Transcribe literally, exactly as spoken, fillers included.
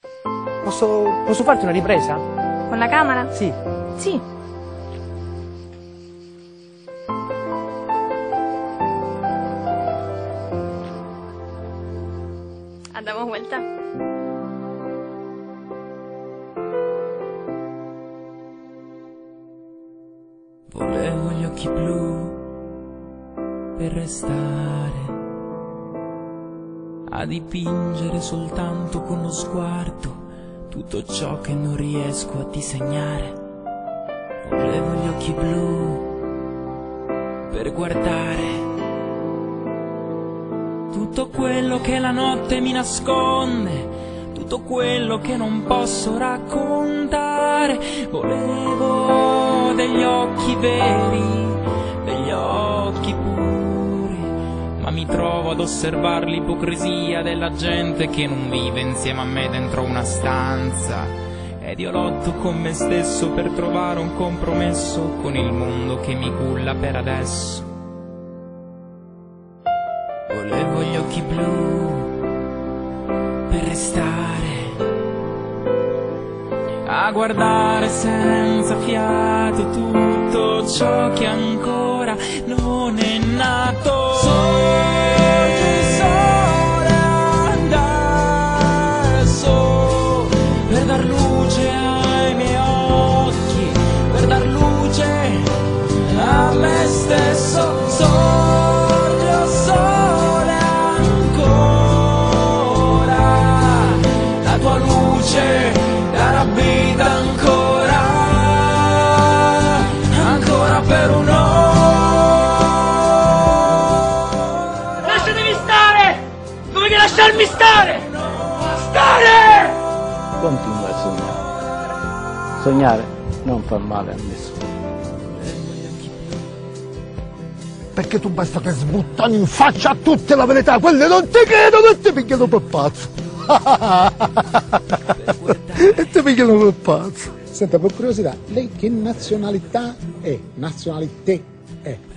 Posso, posso farti una ripresa? Con la camera? Sì. Sì. Damos vuelta. Volevo gli occhi blu per restare a dipingere soltanto con lo sguardo tutto ciò che non riesco a disegnare. Volevo gli occhi blu per guardare tutto quello che la notte mi nasconde, tutto quello che non posso raccontare. Volevo degli occhi veri, degli occhi puri, ma mi trovo ad osservare l'ipocrisia della gente che non vive insieme a me dentro una stanza. Ed io lotto con me stesso per trovare un compromesso con il mondo che mi culla per adesso. Volevo gli occhi blu per restare a guardare senza fiato tutto ciò che ancora non è nato. Sorge il sole adesso per dar luce ai miei occhi, per dar luce a me stesso. Sorge il sole ancora, la tua luce darà vita ancora, ancora per un'ora. Lasciatemi stare! Dovete lasciarmi stare! Stare! Continua a sognare. Sognare non fa male a nessuno. Perché tu basta che sbuttano in faccia a tutte la verità, quelle non ti credono e ti picchiano per pazzo. E ti picchiano per pazzo. Senta, per curiosità, lei che nazionalità è? Nazionalità è?